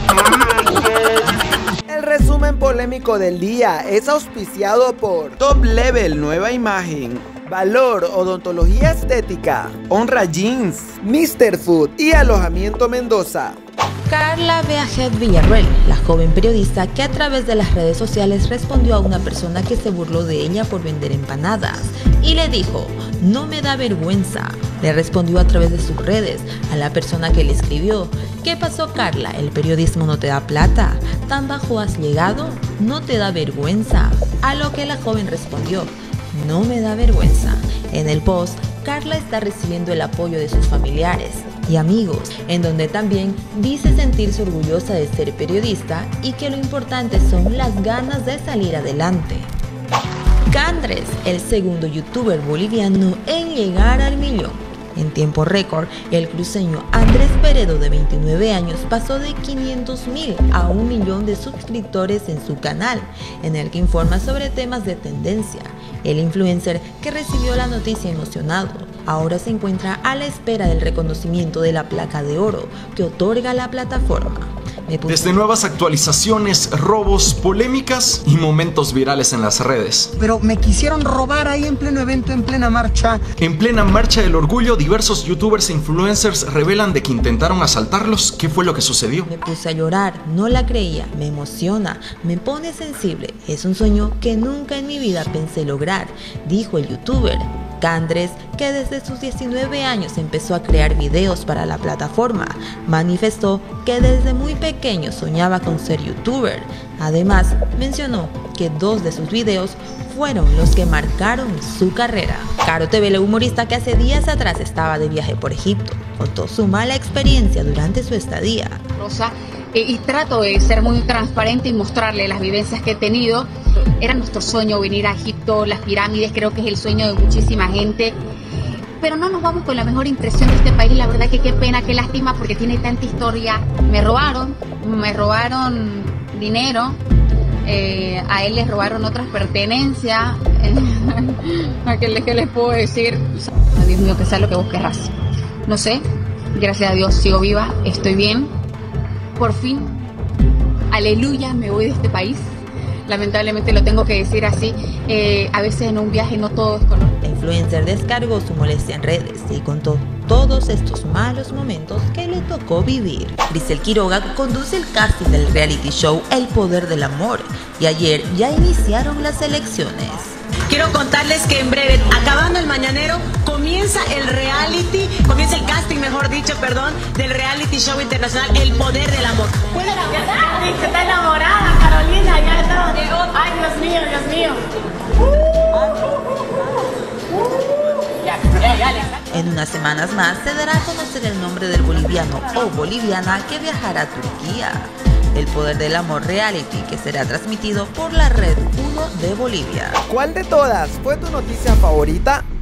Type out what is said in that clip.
El resumen polémico del día es auspiciado por Top Level, nueva imagen. Valor, odontología estética. Honra Jeans. Mr. Food y Alojamiento Mendoza. Carla Beajet Villarruel, la joven periodista que a través de las redes sociales respondió a una persona que se burló de ella por vender empanadas y le dijo: "No me da vergüenza". Le respondió a través de sus redes a la persona que le escribió: "¿Qué pasó, Carla? ¿El periodismo no te da plata? ¿Tan bajo has llegado? ¿No te da vergüenza?". A lo que la joven respondió: "No me da vergüenza". En el post, Carla está recibiendo el apoyo de sus familiares y amigos, en donde también dice sentirse orgullosa de ser periodista y que lo importante son las ganas de salir adelante. Candres, el segundo youtuber boliviano en llegar al millón. En tiempo récord, el cruceño Andrés Peredo, de 29 años, pasó de 500.000 a 1 millón de suscriptores en su canal, en el que informa sobre temas de tendencia. El influencer, que recibió la noticia emocionado, ahora se encuentra a la espera del reconocimiento de la placa de oro que otorga la plataforma. Desde nuevas actualizaciones, robos, polémicas y momentos virales en las redes. Pero me quisieron robar ahí en pleno evento, en plena marcha. En plena marcha del orgullo, diversos youtubers e influencers revelan de que intentaron asaltarlos. ¿Qué fue lo que sucedió? Me puse a llorar, no la creía, me emociona, me pone sensible. Es un sueño que nunca en mi vida pensé lograr, dijo el youtuber Candres, que desde sus 19 años empezó a crear videos para la plataforma. Manifestó que desde muy pequeño soñaba con ser youtuber. Además, mencionó que 2 de sus videos fueron los que marcaron su carrera. Caro TV, la humorista que hace días atrás estaba de viaje por Egipto, contó su mala experiencia durante su estadía. Y trato de ser muy transparente y mostrarle las vivencias que he tenido. Era nuestro sueño venir a Egipto, las pirámides, creo que es el sueño de muchísima gente. Pero no nos vamos con la mejor impresión de este país, la verdad que qué pena, qué lástima, porque tiene tanta historia. Me robaron dinero, a él les robaron otras pertenencias. ¿Qué les puedo decir? Dios mío, que sea lo que vos querrás. No sé, gracias a Dios sigo viva, estoy bien. Por fin, aleluya, me voy de este país. Lamentablemente lo tengo que decir así, a veces en un viaje no todo es color. La influencer descargó su molestia en redes y contó todos estos malos momentos que le tocó vivir. Grisel Quiroga conduce el casting del reality show El Poder del Amor y ayer ya iniciaron las elecciones. Quiero contarles que en breve, acabando el mañanero, comienza el casting, mejor dicho, del reality show internacional El Poder del Amor. ¿Puede hablar? Que está enamorada, Carolina, ya está. Ay, Dios mío. En unas semanas más se dará a conocer el nombre del boliviano o boliviana que viajará a Turquía. El Poder del Amor reality, que será transmitido por la Red 1 de Bolivia. ¿Cuál de todas fue tu noticia favorita?